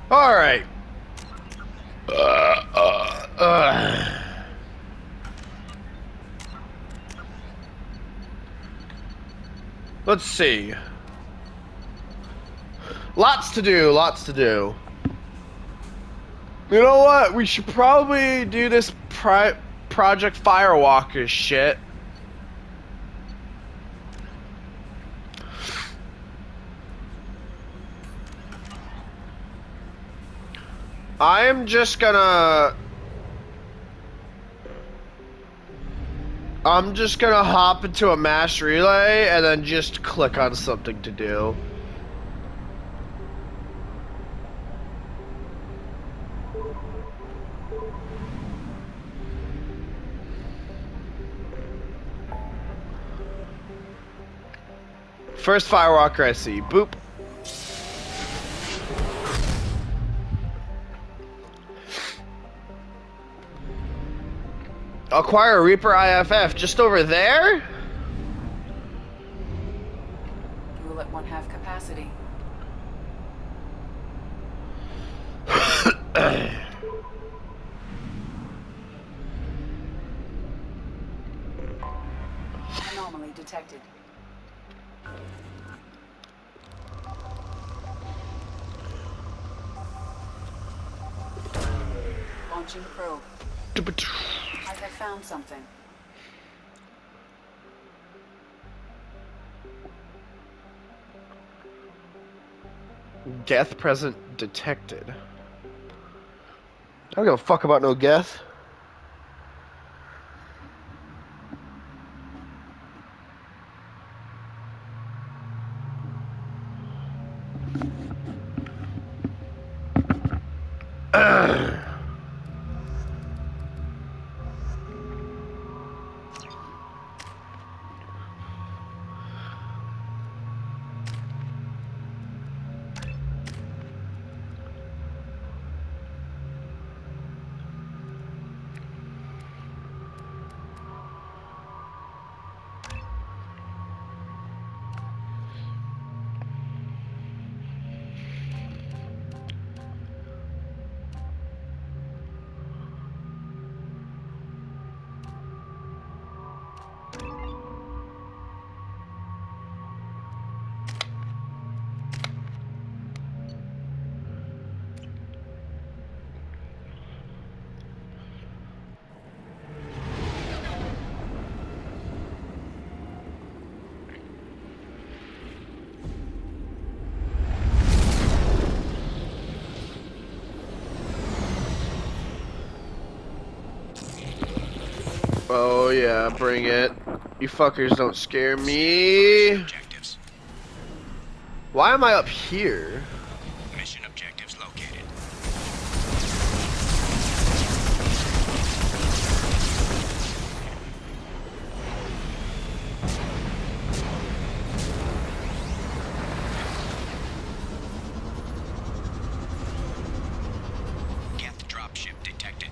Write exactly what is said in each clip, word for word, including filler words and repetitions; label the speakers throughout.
Speaker 1: All right. Uh, uh, uh. Let's see. Lots to do, lots to do. You know what? We should probably do this pri Project Firewalker shit. I am just gonna... I'm just gonna hop into a mass relay and then just click on something to do. First Firewalker I see. Boop. Acquire a Reaper I F F just over there?
Speaker 2: Fuel at one half capacity. Anomaly detected. Launching probe. I have found something.
Speaker 1: Geth present detected. I don't give a fuck about no Geth. Oh yeah, bring it. You fuckers don't scare me. Why am I up here?
Speaker 3: Mission objectives located. Geth dropship detected.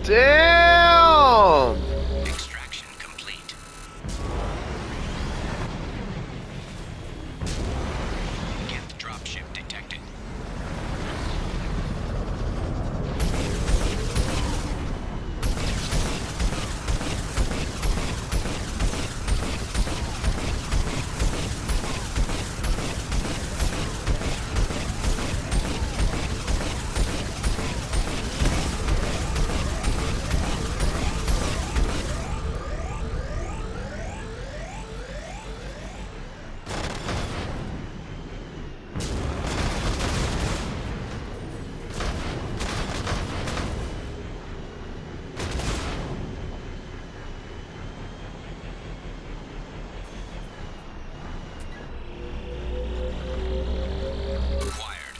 Speaker 1: Damn!
Speaker 3: Extraction complete. Geth dropship detected. Acquired.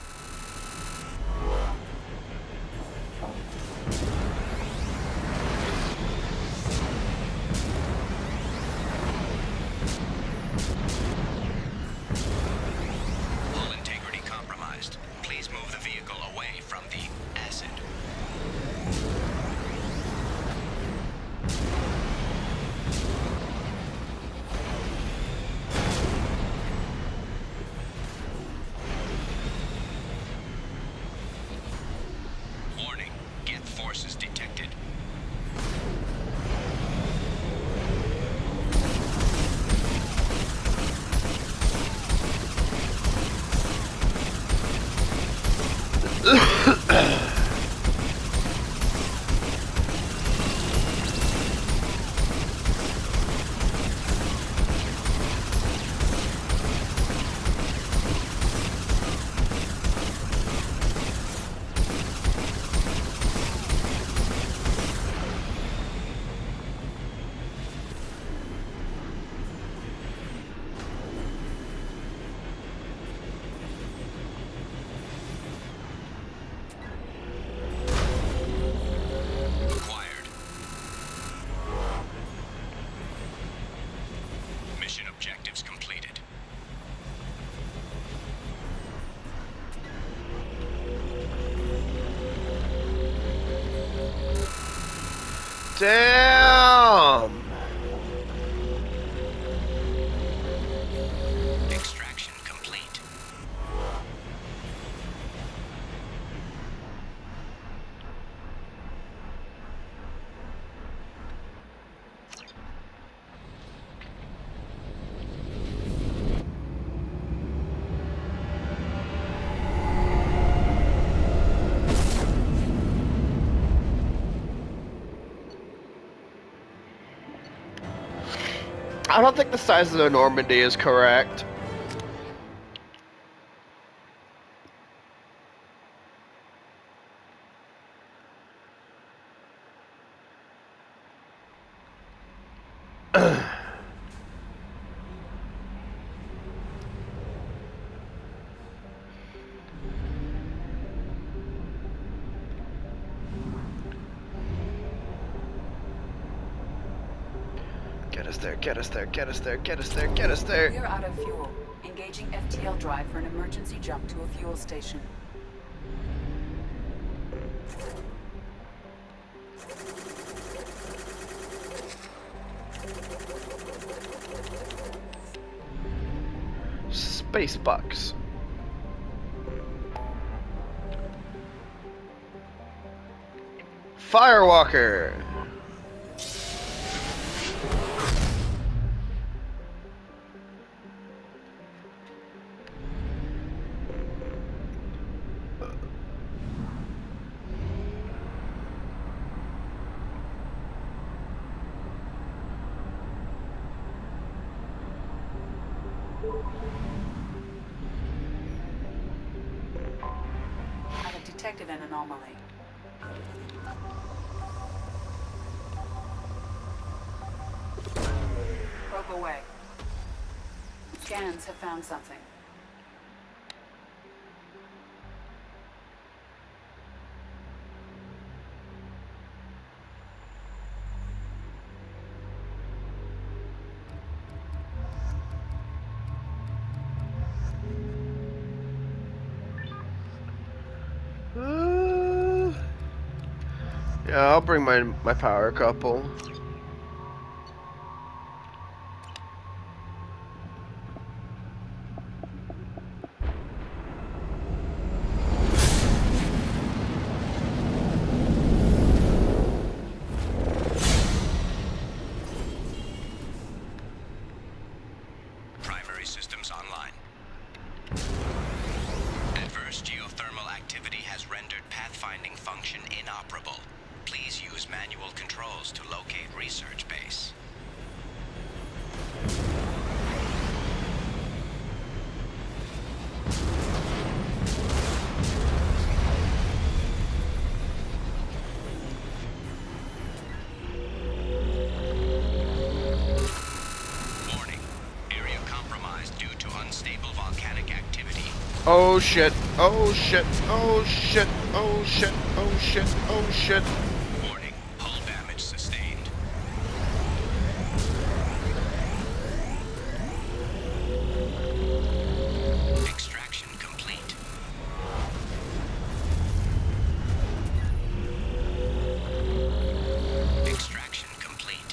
Speaker 3: Hull integrity compromised. Please move the vehicle away from the acid. Warning, Geth forces detected. Acquired. Mission objectives completed.
Speaker 1: Damn!
Speaker 3: Extraction complete.
Speaker 1: I don't think the size of the Normandy is correct. Get us there, get us there, get us there, get us there, get us there.
Speaker 2: We're out of fuel. Engaging F T L drive for an emergency jump to a fuel station.
Speaker 1: Space bucks. Firewalker.
Speaker 2: I have detected an anomaly. Probe away. Scans have found something.
Speaker 1: Uh, Yeah, I'll bring my my power couple.
Speaker 3: Primary systems online. Adverse geothermal activity has rendered pathfinding function inoperable. Please use manual controls to locate research base. Warning. Area compromised due to unstable volcanic activity.
Speaker 1: Oh shit, oh shit, oh shit, oh shit, oh shit, oh shit.
Speaker 3: Warning. Hull damage sustained. Extraction complete. Extraction complete.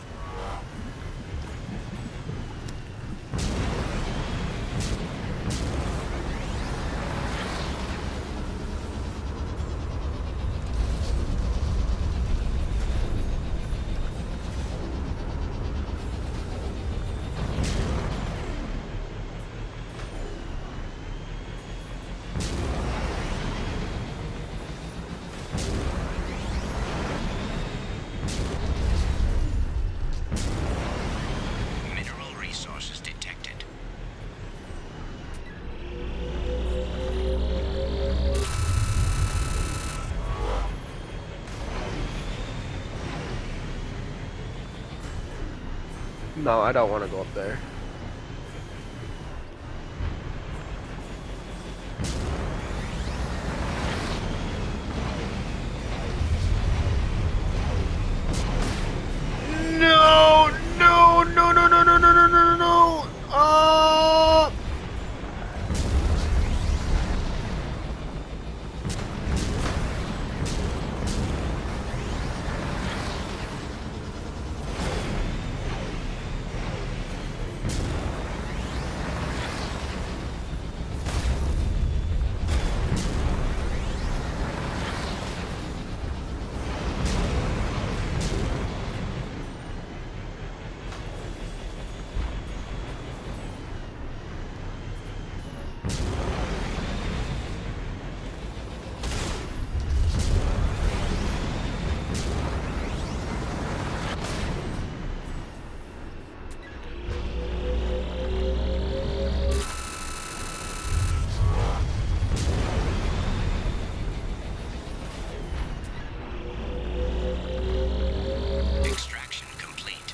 Speaker 3: Mineral resources detected.
Speaker 1: No, I don't want to go up there. No, no, no, no, no, no, no, no, no, no. Oh.
Speaker 3: Extraction complete.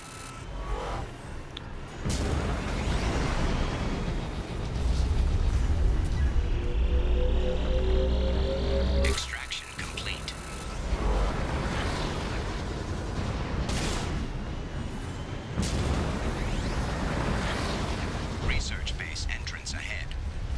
Speaker 3: Extraction complete. Research base entrance ahead.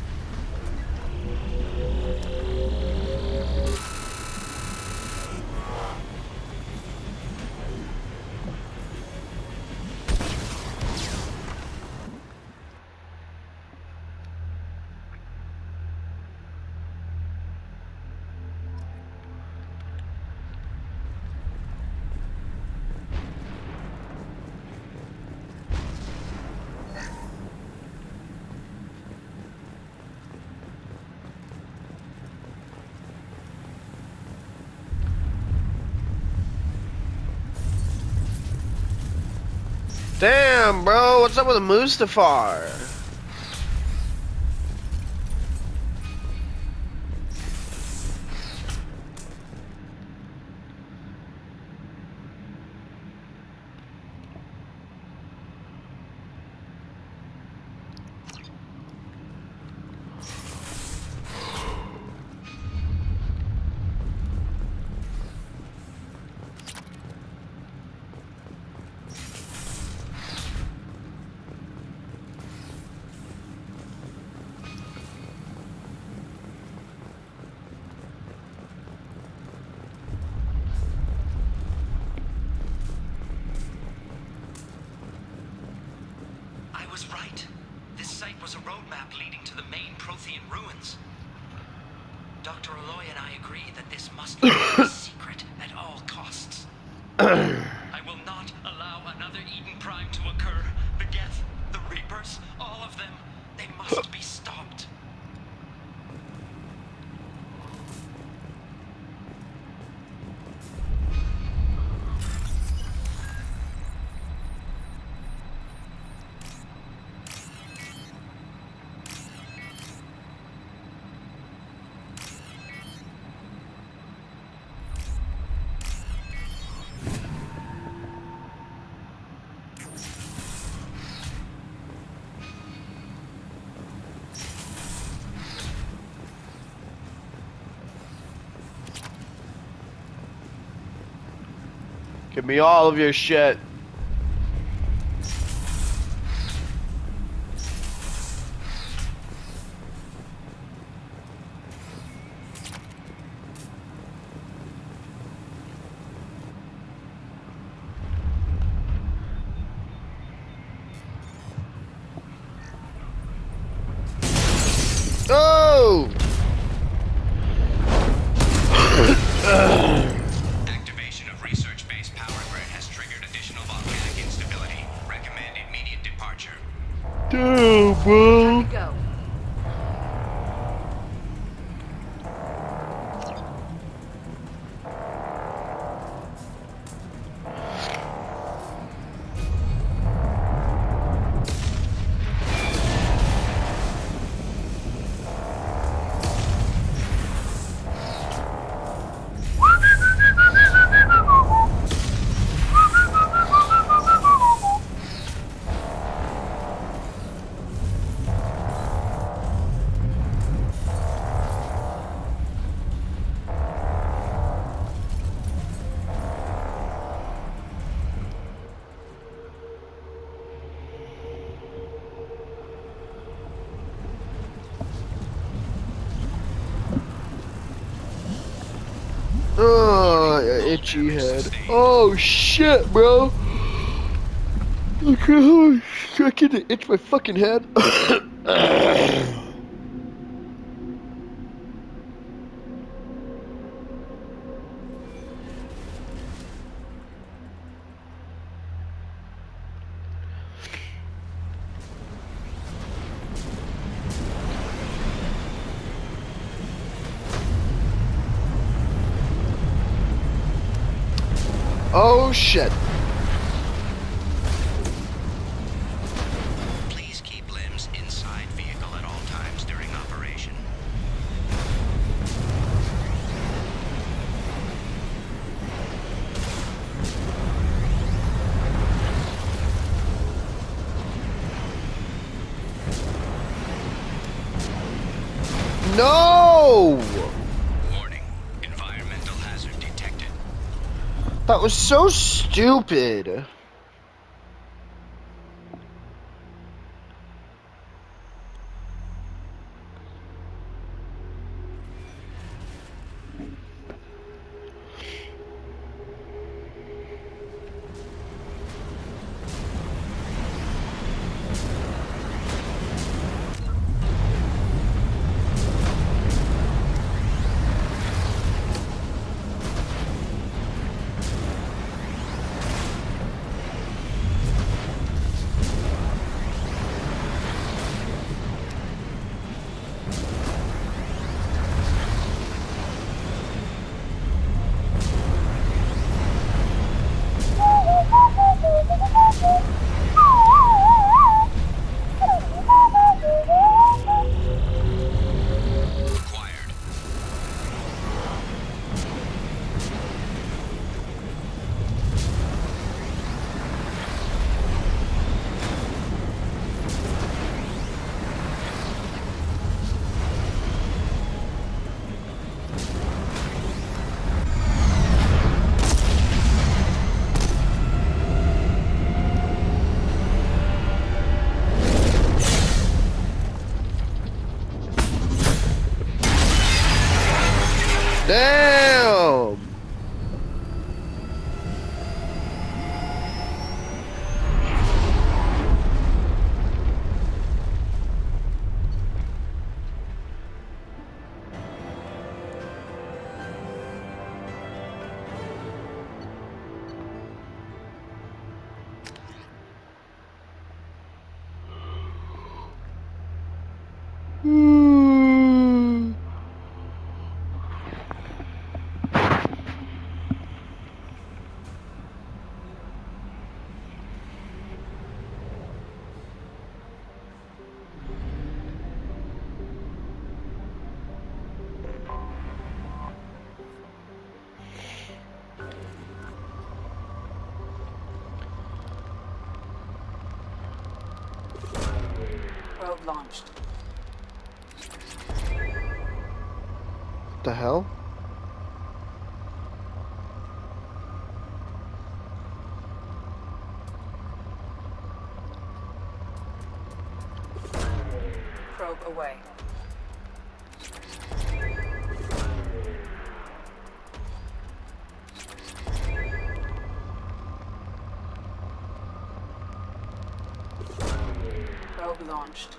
Speaker 1: Damn, bro, what's up with the Mustafar?
Speaker 4: was a roadmap leading to the main Prothean ruins. Doctor Aloy and I agree that this must remain secret at all costs. I will not allow another Eden Prime to occur. The Geth, the Reapers, all of them, they must be stopped.
Speaker 1: Give me all of your shit. Oh!
Speaker 3: Activation of research-based power grid has triggered additional volcanic instability. Recommend immediate departure.
Speaker 1: Damn, bro.
Speaker 2: Time to go.
Speaker 1: Oh, itchy head. Oh shit, bro. Okay, holy shit, I can't itch my fucking head. Oh shit.
Speaker 3: Please keep limbs inside vehicle at all times during operation.
Speaker 1: No!
Speaker 3: Warning. Environmental hazard detected.
Speaker 1: That was so stupid.
Speaker 3: Acquired.
Speaker 1: Damn! Hmm.
Speaker 2: Probe launched.
Speaker 1: What the hell?
Speaker 2: Probe away. Probe launched.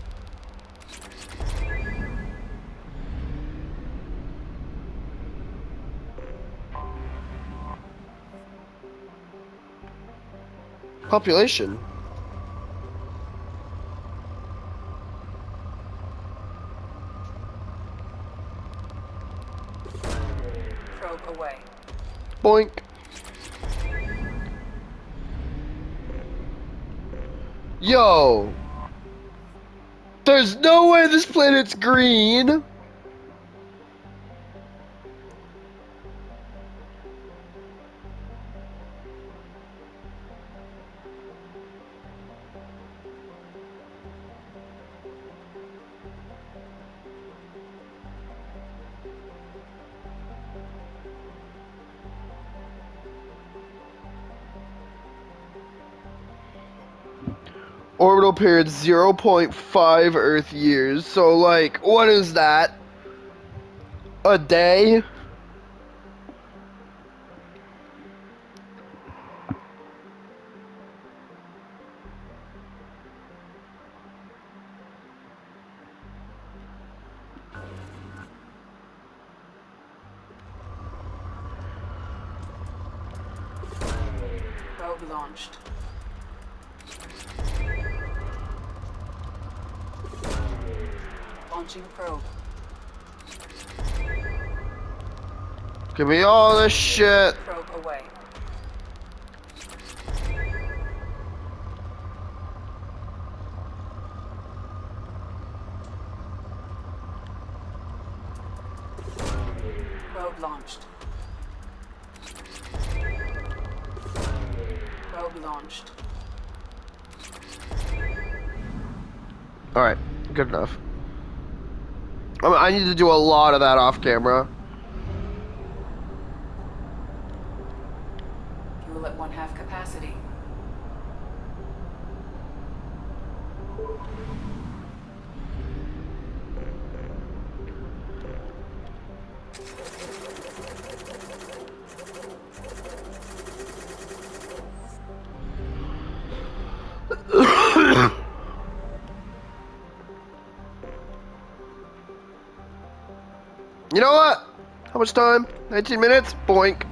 Speaker 1: Population.
Speaker 2: Probe away.
Speaker 1: Boink. Yo. There's no way this planet's green. Orbital period zero point five Earth years. So, like, what is that? A day?
Speaker 2: Probe launched. Launching probe.
Speaker 1: Give me all this shit.
Speaker 2: Probe away. Probe launched. Probe launched.
Speaker 1: Alright, good enough. I mean, I need to do a lot of that off camera.
Speaker 2: Fuel at one half capacity.
Speaker 1: You know what? How much time? nineteen minutes? Boink.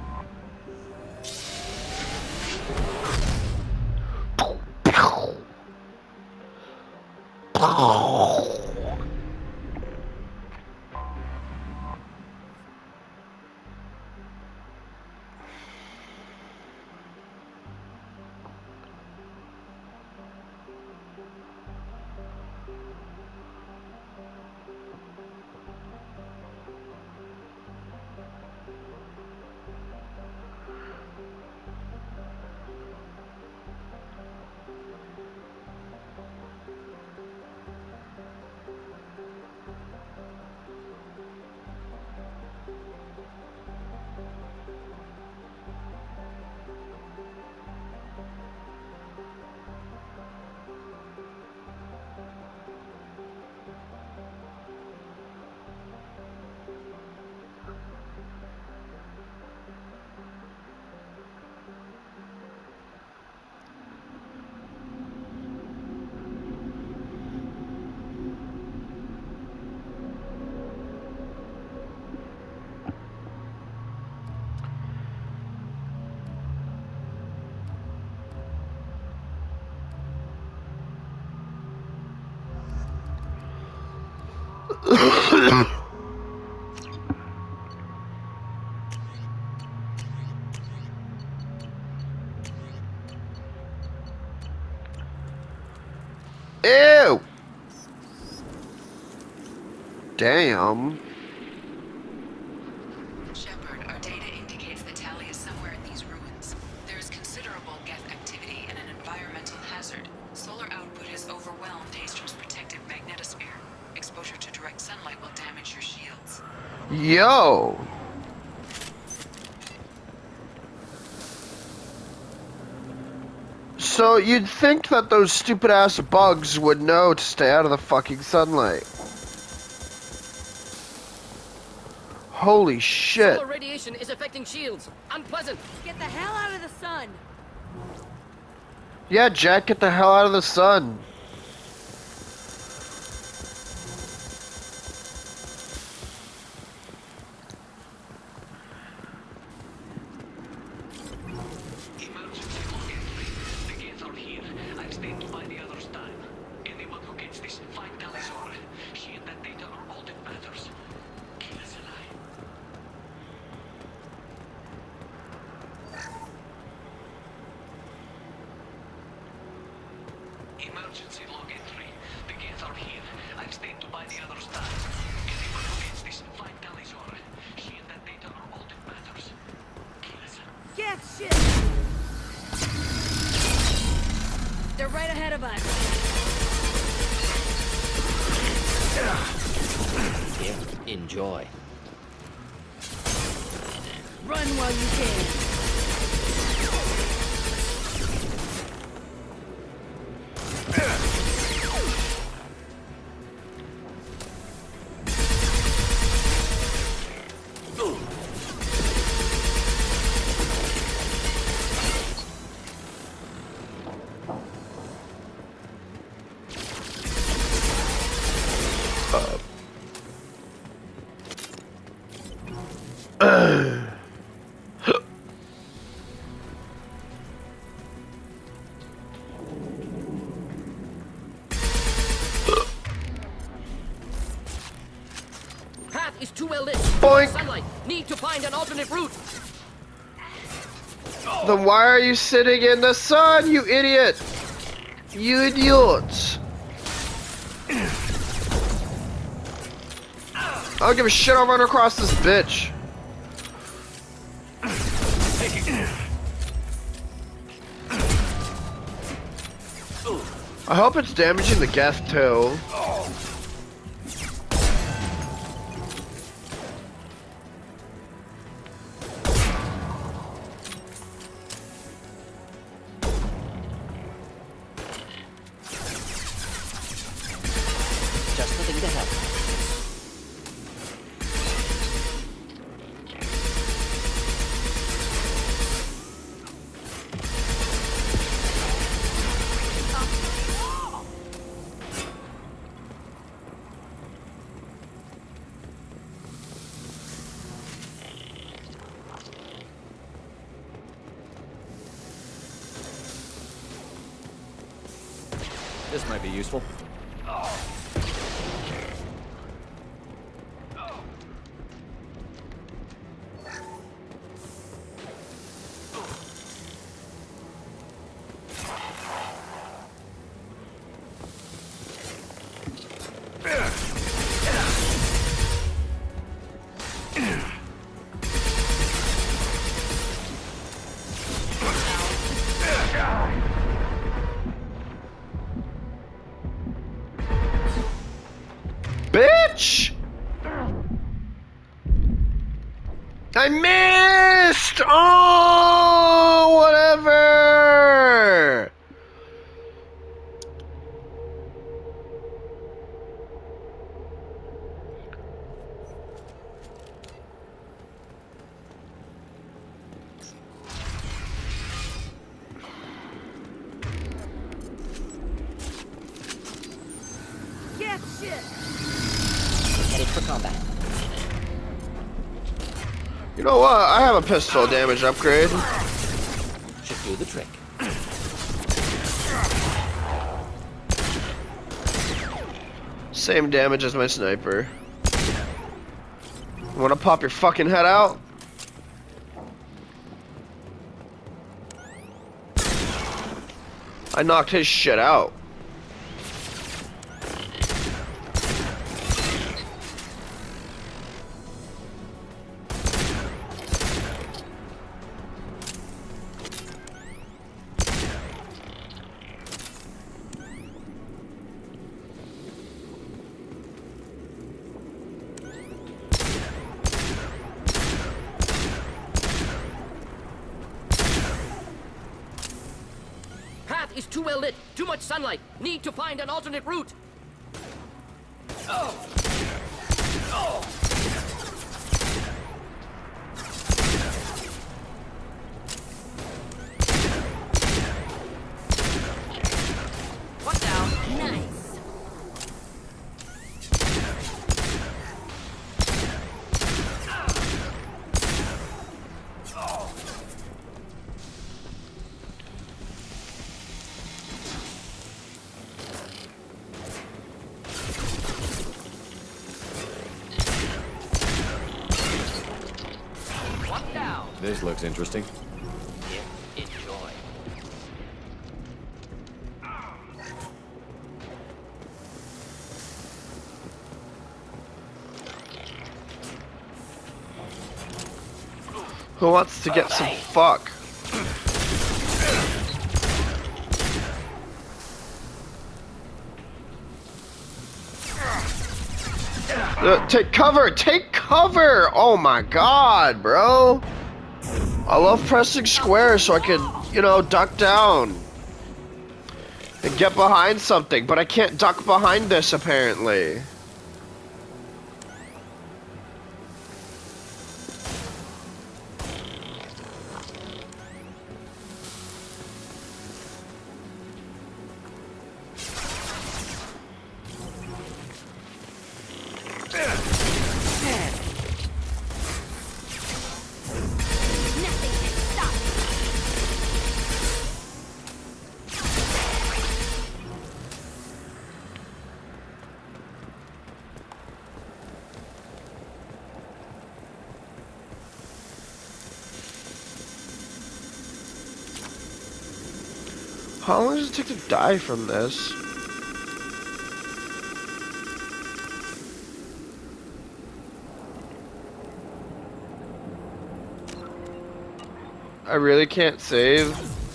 Speaker 1: Ew! Damn.
Speaker 2: Shepard, our data indicates that Tali is somewhere in these ruins. There is considerable Geth activity and an environmental hazard. Solar output has overwhelmed Haster's protective magnetosphere. Exposure to direct sunlight will damage your shields.
Speaker 1: Yo! So you'd think that those stupid ass bugs would know to stay out of the fucking sunlight. Holy shit.
Speaker 5: Solar radiation is affecting shields. Unpleasant.
Speaker 6: Get the hell out of the sun.
Speaker 1: Yeah, Jack, get the hell out of the sun.
Speaker 4: Emergency log entry. The gates are here. I've stayed to buy the other stuff. Anyone who gets this, find Talizor. She and that data are all that matters.
Speaker 6: Get shit! They're right ahead of us.
Speaker 5: Here, enjoy.
Speaker 6: Run while you can.
Speaker 5: Path is too well lit.
Speaker 1: Boink.
Speaker 5: Sunlight. Need to find an alternate route.
Speaker 1: Then why are you sitting in the sun, you idiot? You idiot. I don't give a shit, I'll run across this bitch. I hope it's damaging the Geth too.
Speaker 5: Just the thing to help.
Speaker 7: This might be useful.
Speaker 1: Bitch! I missed! Oh, whatever!
Speaker 6: Get shit!
Speaker 5: Headed for combat.
Speaker 1: You know what? I have a pistol damage upgrade.
Speaker 5: Should do the trick.
Speaker 1: Same damage as my sniper. You wanna pop your fucking head out? I knocked his shit out.
Speaker 5: Path is too well lit. Too much sunlight. Need to find an alternate route. Oh. Oh. One down.
Speaker 6: Nice.
Speaker 5: One down.
Speaker 7: This looks interesting.
Speaker 5: Enjoy.
Speaker 1: Who wants to get some fuck? Uh, take cover! Take cover! Oh my god, bro! I love pressing square so I can, you know, duck down and get behind something, but I can't duck behind this apparently.
Speaker 6: Nothing can stop me.
Speaker 1: How long does it take to die from this? I really can't save.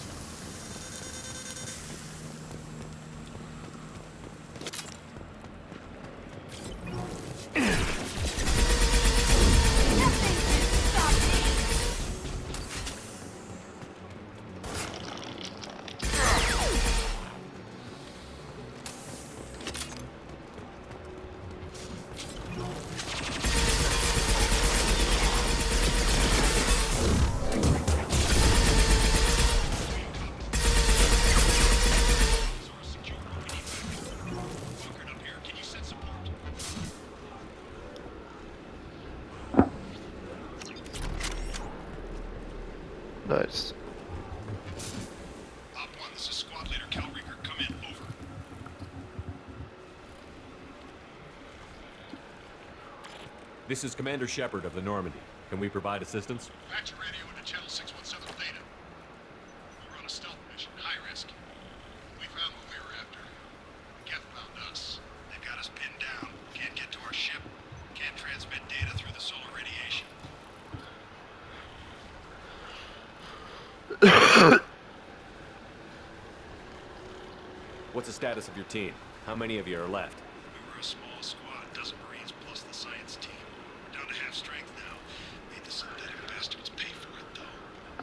Speaker 1: Nice.
Speaker 8: Op one, this is squad leader Cal Reeker. Come in, over.
Speaker 9: This is Commander Shepard of the Normandy. Can we provide assistance?
Speaker 8: Patch your radio into channel six one seven Theta. We're on a stealth mission, high risk. We found what we were after. Geth found us. They've got us pinned down. Can't get to our ship. Can't transmit data through the solar radiation.
Speaker 9: What's the status of your team? How many of you are left?
Speaker 8: We were a small squad, dozen Marines plus the science team. We're down to half strength now. Made the synthetic bastards pay for it, though.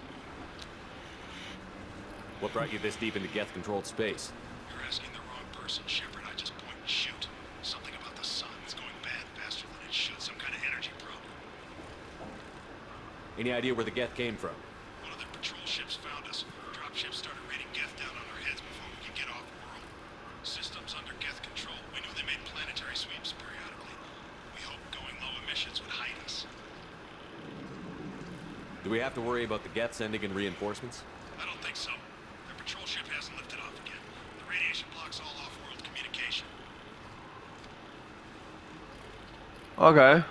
Speaker 9: What brought you this deep into Geth-controlled space?
Speaker 8: You're asking the wrong person, Shepard. I just point and shoot. Something about the sun is going bad faster than it should. Some kind of energy problem.
Speaker 9: Any idea where the Geth came from?
Speaker 8: One of their patrol ships found us. Dropships started raining Geth down on our heads before we could get off world. Systems under Geth control. We knew they made planetary sweeps periodically. We hoped going low emissions would hide us.
Speaker 9: Do we have to worry about the Geth sending in reinforcements?
Speaker 8: I don't think so. Their patrol ship hasn't lifted off again. The radiation blocks all off-world communication.
Speaker 1: Okay.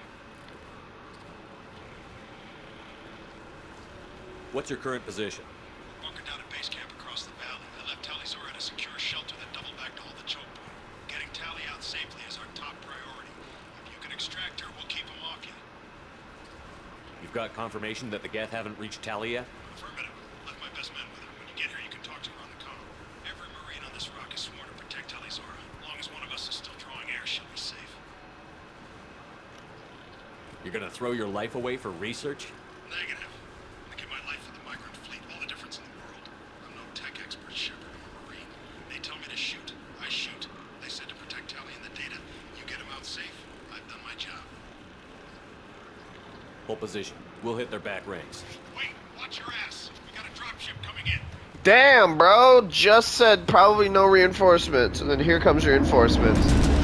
Speaker 9: What's your current position?
Speaker 8: Bunker down at base camp across the valley. I left Tali'Zorah at a secure shelter that doubled back to hold the choke point. Getting Tali out safely is our top priority. If you can extract her, we'll keep him off you.
Speaker 9: You've got confirmation that the Geth haven't reached Tali yet?
Speaker 8: Affirmative. Left my best men with her. When you get here, you can talk to her on the comm. Every Marine on this rock is sworn to protect Tali'Zorah. As long as one of us is still drawing air, she'll be safe.
Speaker 9: You're gonna throw your life away for research?
Speaker 8: Negative. I give my life for the migrant fleet. All the difference in the world. I'm no tech expert, Shepard, or Marine. They tell me to shoot. I shoot. They said to protect Tali and the data. You get them out safe. I've done my job.
Speaker 9: Hold position. We'll hit their back ranks.
Speaker 8: Wait, watch your ass. We got a dropship coming in.
Speaker 1: Damn, bro. Just said probably no reinforcements, and then here comes reinforcements.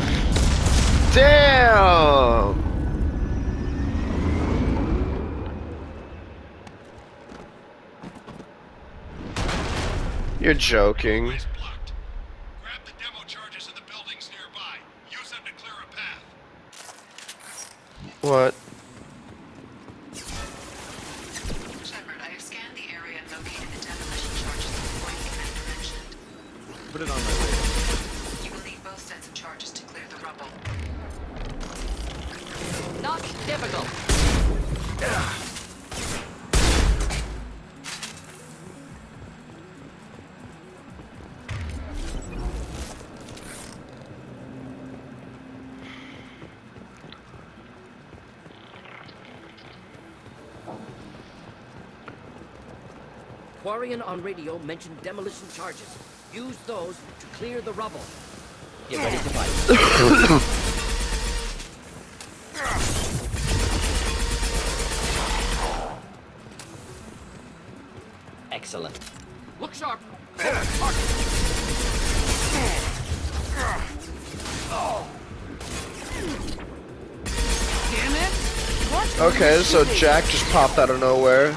Speaker 1: Damn. You're joking.
Speaker 8: Place blocked. Grab the demo charges in the buildings nearby. Use them to clear a path.
Speaker 1: What?
Speaker 2: Shepard, I have scanned the area and located the demolition charges at the point Commander mentioned.
Speaker 9: Put it on my radar.
Speaker 2: You will need both sets of charges to clear the rubble.
Speaker 5: Not difficult. Quarian on radio mentioned demolition charges. Use those to clear the rubble. Get ready to fight. Excellent. Look sharp.
Speaker 6: Damn it! What?
Speaker 1: Okay, so Jack just popped out of nowhere.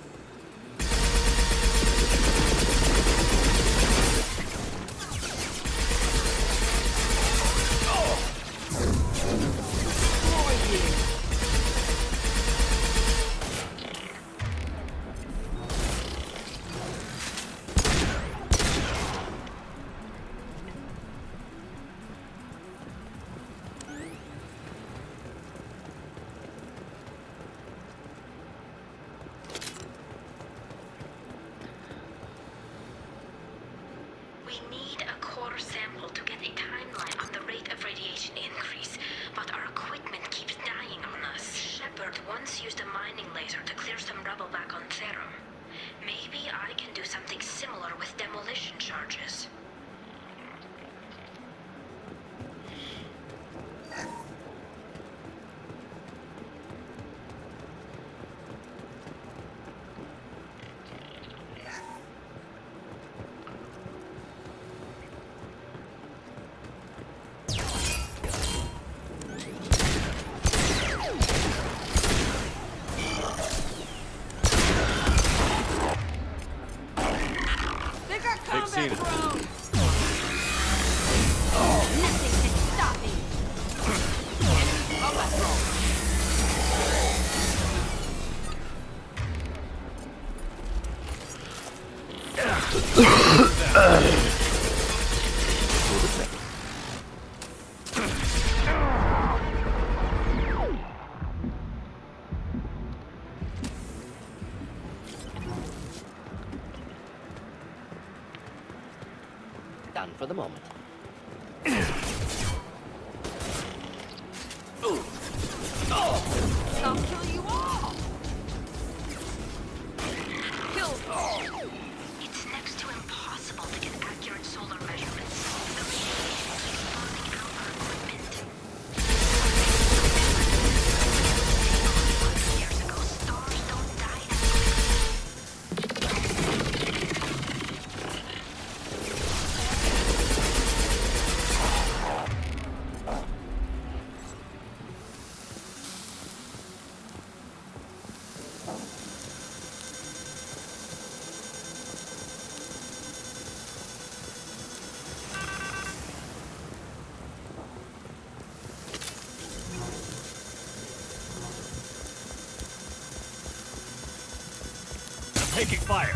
Speaker 6: We need a core sample to get a timeline on the rate of radiation increase, but our equipment keeps dying on us. Shepard once used a mining laser to clear some rubble back on Therum. Maybe I can do something similar with demolition charges.
Speaker 9: They've seen it.
Speaker 6: Nothing can stop me! Combat drone!
Speaker 5: Done for the moment.
Speaker 6: I'll kill you all! Kill all! It's next to impossible to get accurate solar measurements. The radiation keeps burning out our equipment. Years ago, stars don't die as
Speaker 10: taking fire.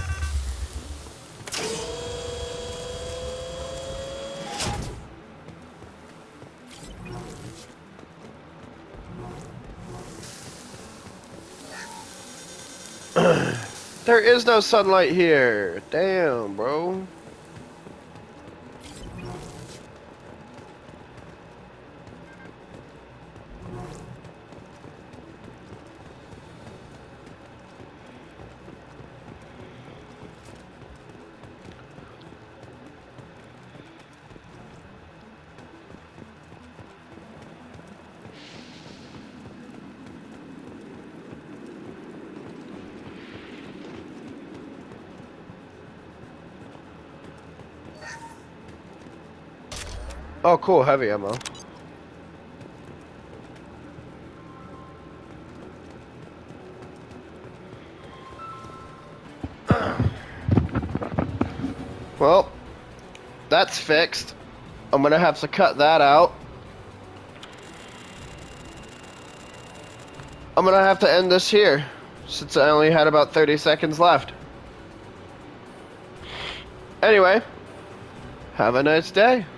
Speaker 1: There is no sunlight here. Damn, bro. Oh, cool, heavy ammo. Well, that's fixed. I'm gonna have to cut that out. I'm gonna have to end this here, since I only had about thirty seconds left. Anyway, have a nice day.